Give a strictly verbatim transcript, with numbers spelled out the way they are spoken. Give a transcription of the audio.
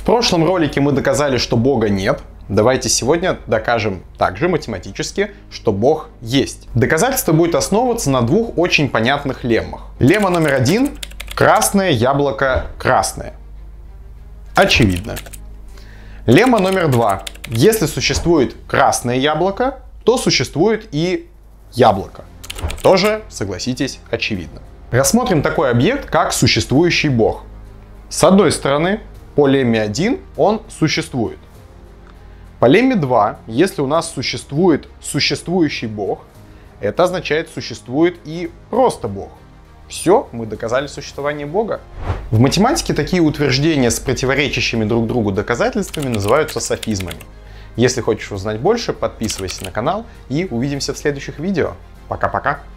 В прошлом ролике мы доказали, что Бога нет. Давайте сегодня докажем также математически, что Бог есть. Доказательство будет основываться на двух очень понятных леммах. Лемма номер один – красное яблоко красное. Очевидно. Лемма номер два – если существует красное яблоко, то существует и яблоко. Тоже, согласитесь, очевидно. Рассмотрим такой объект, как существующий Бог. С одной стороны, по лемме один он существует. По лемме два, если у нас существует существующий Бог, это означает, существует и просто Бог. Все, мы доказали существование Бога. В математике такие утверждения с противоречащими друг другу доказательствами называются софизмами. Если хочешь узнать больше, подписывайся на канал и увидимся в следующих видео. Пока-пока!